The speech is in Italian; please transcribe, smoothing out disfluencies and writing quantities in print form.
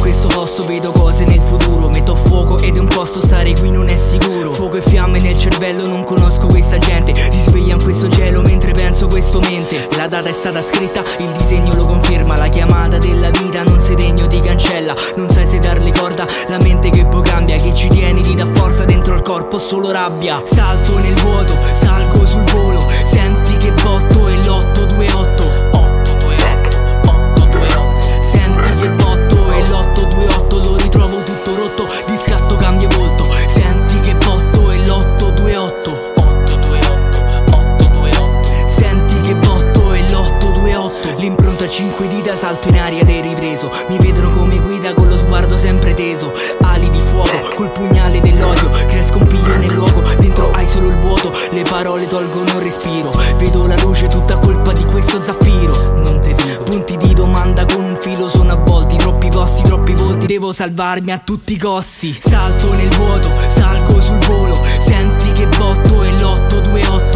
questo posto vedo cose nel futuro. Metto fuoco ed è un posto, stare qui non è sicuro. Fuoco e fiamme nel cervello, non conosco questa gente. Si sveglia in questo cielo mentre penso questo mente. La data è stata scritta, il disegno lo conferma. La chiamata della vita non sei degno di cancella. Non sai se darle corda, la mente che poi cambia. Che ci tieni ti dà forza, dentro al corpo solo rabbia. Salto nel vuoto, salgo sul volo. Senti che botto è l'828. Senti che botto è l'828. Lo ritrovo tutto rotto, di scatto cambio volto. Senti che botto è l'828. Senti che botto è l'828. L'impronta a 5 dita, salto in aria ed è ripreso. Mi vedono come guida con lo sguardo sempre teso. Ali di fuoco, col pugnale dell'odio. Cresco un piglio nel luogo, dentro hai solo il vuoto. Le parole tolgono il respiro. Vedo la luce tutta colpa di questo zaffiro. Non te dico, punti di domanda con un filo sono avvolti. Troppi posti, troppi volti, devo salvarmi a tutti i costi. Salto nel vuoto, salgo sul volo. Senti che botto è l'828.